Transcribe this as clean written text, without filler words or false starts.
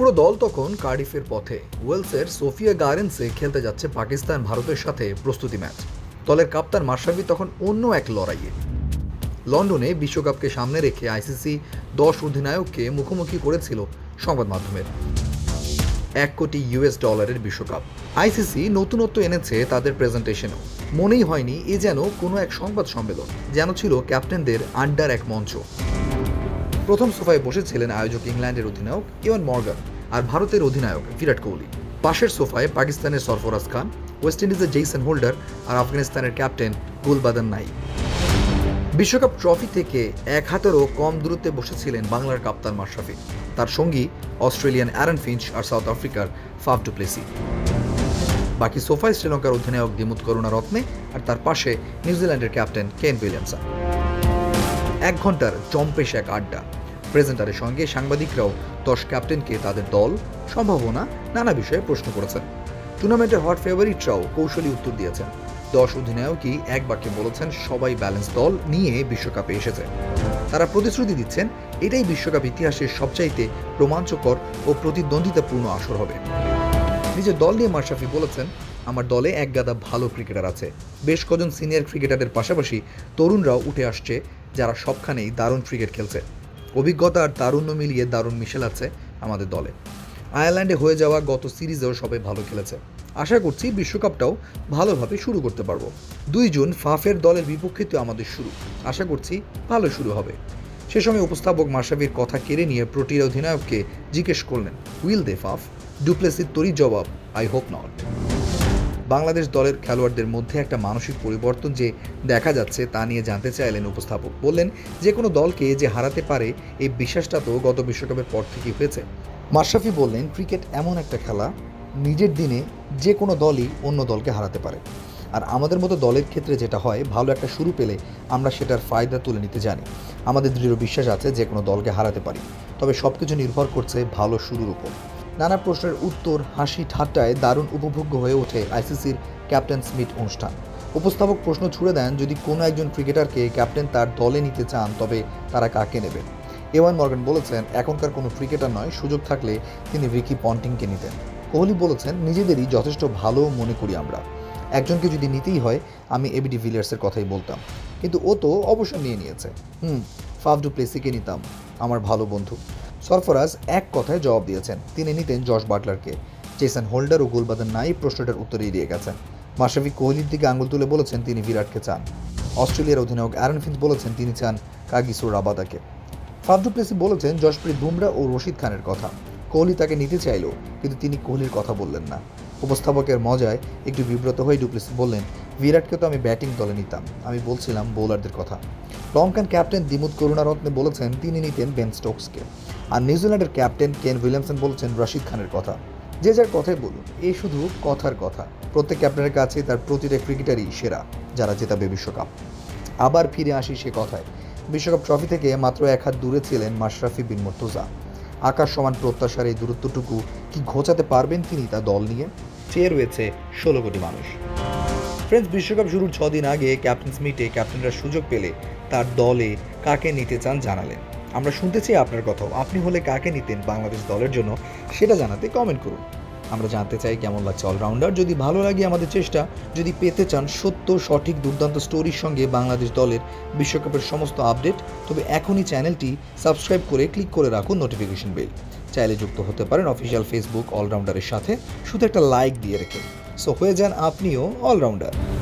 পুরো দল তখন কার্ডিফের পথে। ওয়েলসের সোফিয়া গার্ডেন্সে খেলতে যাচ্ছে পাকিস্তান ভারতের সাথে প্রস্তুতি ম্যাচ। দলের কাপ্তান মাশরাফি তখন অন্য এক লড়াইয়ে। লন্ডনে বিশ্বকাপকে সামনে রেখে আইসিসি 10 অধিনায়ককে মুখোমুখি করেছিল সংবাদ মাধ্যমের। $1 কোটি বিশ্বকাপ। আইসিসি নতুনত্ব এনেছে তাদের প্রেজেন্টেশনেও। মনেই হয়নি এ যেন কোনো এক সংবাদ সম্মেলন, যেন ছিল ক্যাপ্টেনদের আড্ডার এক মঞ্চ। প্রথম সোফায় বসেছিলেন আয়োজক ইংল্যান্ডের অধিনায়ক ইওয়ান মর্গান আর ভারতের অধিনায়ক বিরাট কোহলি। পাশের সোফায় পাকিস্তানের সরফরাজ খান, ওয়েস্ট ইন্ডিজের জেসন হোল্ডার আর আফগানিস্তানের ক্যাপ্টেন গুলবাদন নাই। বিশ্বকাপ ট্রফি থেকে এক হাতেরও কম দূরত্বে বসেছিলেন বাংলার কাপ্তান মাশরাফি। তার সঙ্গী অস্ট্রেলিয়ান অ্যারন ফিঞ্চ আর সাউথ আফ্রিকার ফাফ ডু প্লেসি। বাকি সোফায় শ্রীলঙ্কার অধিনায়ক দিমুথ করুণারত্নে আর তার পাশে নিউজিল্যান্ডের ক্যাপ্টেন কেন উইলিয়ামসন। 1 ঘন্টার জম্পেশ এক আড্ডা। প্রেজেন্টারের সঙ্গে সাংবাদিকরাও 10 ক্যাপ্টেনকে তাদের দল, সম্ভাবনা, নানা বিষয়ে প্রশ্ন করেছেন। টুর্নামেন্টের হট ফেভারিটরাও কৌশলী উত্তর দিয়েছেন। 10 অধিনায়কই এক বাক্যে বলেছেন সবাই ব্যালেন্স দল নিয়ে বিশ্বকাপে এসেছে। তারা প্রতিশ্রুতি দিচ্ছেন এটাই বিশ্বকাপ ইতিহাসের সবচাইতে রোমাঞ্চকর ও প্রতিদ্বন্দ্বিতাপূর্ণ আসর হবে। নিজের দল নিয়ে মাশরাফি বলেছেন, আমার দলে এক গাদা ভালো ক্রিকেটার আছে। বেশ কজন সিনিয়র ক্রিকেটারের পাশাপাশি তরুণরাও উঠে আসছে যারা সবখানেই দারুণ ক্রিকেট খেলছে। অভিজ্ঞতা আর তারুণ্য মিলিয়ে দারুণ মিশেল আছে আমাদের দলে। আয়ারল্যান্ডে হয়ে যাওয়া গত সিরিজেও সবাই ভালো খেলেছে। আশা করছি বিশ্বকাপটাও ভালোভাবে শুরু করতে পারবো। 2 জুন ফাফের দলের বিপক্ষে তো আমাদের শুরু, আশা করছি ভালো শুরু হবে। সে সময় উপস্থাপক মাশরাফির কথা কেড়ে নিয়ে প্রোটিয়া অধিনায়ককে জিজ্ঞেস করলেন, উইল দে ফাফ? ডু প্লেসির তরি জবাব, আই হোপ নট। বাংলাদেশ দলের খেলোয়াড়দের মধ্যে একটা মানসিক পরিবর্তন যে দেখা যাচ্ছে তা নিয়ে জানতে চাইলেন উপস্থাপক। বললেন, যে কোনো দলকে যে হারাতে পারে এই বিশ্বাসটা তো গত বিশ্বকাপের পর থেকেই হয়েছে। মাশরাফি বললেন, ক্রিকেট এমন একটা খেলা, নিজের দিনে যে কোনো দলই অন্য দলকে হারাতে পারে। আর আমাদের মতো দলের ক্ষেত্রে যেটা হয়, ভালো একটা শুরু পেলে আমরা সেটার ফায়দা তুলে নিতে জানি। আমাদের দৃঢ় বিশ্বাস আছে যে কোনো দলকে হারাতে পারি, তবে সব কিছু নির্ভর করছে ভালো শুরুর উপর। নানা প্রশ্নের উত্তর, হাসি ঠাট্টায় দারুণ উপভোগ্য হয়ে ওঠে আইসিসির ক্যাপ্টেন্স মিট অনুষ্ঠান। উপস্থাপক প্রশ্ন ছুড়ে দেন, যদি কোনো একজন ক্রিকেটারকে ক্যাপ্টেন তার দলে নিতে চান তবে তারা কাকে নেবেন? ইওয়ান মর্গান বলেছেন, এখনকার কোনো ক্রিকেটার নয়, সুযোগ থাকলে তিনি রিকি পন্টিংকে নিতেন। কোহলি বলেছেন, নিজেদেরই যথেষ্ট ভালো মনে করি আমরা। একজনকে যদি নিতেই হয় আমি এবি ডিভিলিয়ার্সের কথাই বলতাম, কিন্তু ও তো অবসর নিয়ে নিয়েছে। ফাফ ডু প্লেসিকে নিতাম, আমার ভালো বন্ধু। সরফরাজ এক কথায় জবাব দিয়েছেন, তিনি নিতেন জশ বাটলারকে। জেসন হোল্ডার ও গুলবাদন নাই প্রশ্নটার উত্তরে এড়িয়ে গেছেন। মাশরাফি কোহলির দিকে আঙুল তুলে বলেছেন তিনি বিরাটকে চান। অস্ট্রেলিয়ার অধিনায়ক অ্যারন ফিঞ্চ বলেছেন তিনি চান কাগিসো রাবাদাকে। ফাফ ডু প্লেসি বলেছেন জশপ্রীত বুমরা ও রশিদ খানের কথা। কোহলি তাকে নিতে চাইল, কিন্তু তিনি কোহলির কথা বললেন না। উপস্থাপকের মজায় একটু বিব্রত হয়ে ডুপ্লেসি বললেন, বিরাটকে তো আমি ব্যাটিং দলে নিতাম, আমি বলছিলাম বোলারদের কথা। লঙ্কান ক্যাপ্টেন দিমুথ করুণারত্নে বলেছেন তিনি নিতেন বেন স্টোকসকে। আর নিউজিল্যান্ডের ক্যাপ্টেন কেন উইলিয়ামসন বলেছেন রশিদ খানের কথা। যে যার কথাই বলুন, এই শুধু কথার কথা। প্রত্যেক ক্যাপ্টেনের কাছে তার প্রতিটা ক্রিকেটারই সেরা, যারা জেতাবে বিশ্বকাপ। আবার ফিরে আসি সে কথায়, বিশ্বকাপ ট্রফি থেকে মাত্র 1 হাত দূরে ছিলেন মাশরাফি বিন মুর্তজা। আকাশ সমান প্রত্যাশার এই দূরত্বটুকু কি ঘোচাতে পারবেন তিনি তার দল নিয়ে? চেয়ে রয়েছে 16 কোটি মানুষ। ফ্রেন্ডস, বিশ্বকাপ শুরুর 6 দিন আগে ক্যাপ্টেন্স মিটে ক্যাপ্টেনরা সুযোগ পেলে তার দলে কাকে নিতে চান জানালেন। আমরা শুনতে চাই আপনার কথাও। আপনি হলে কাকে নিতেন বাংলাদেশ দলের জন্য, সেটা জানাতে কমেন্ট করুন। আমরা জানতে চাই কেমন লাগছে অলরাউন্ডার। যদি ভালো লাগে আমাদের চেষ্টা, যদি পেতে চান সত্য, সঠিক, দুর্দান্ত স্টোরির সঙ্গে বাংলাদেশ দলের বিশ্বকাপের সমস্ত আপডেট, তবে এখনই চ্যানেলটি সাবস্ক্রাইব করে ক্লিক করে রাখুন নোটিফিকেশন বেল। চাইলে যুক্ত হতে পারেন অফিসিয়াল ফেসবুক অলরাউন্ডারের সাথে, শুধু একটা লাইক দিয়ে রেখে। সো হয়ে যান আপনিও অলরাউন্ডার।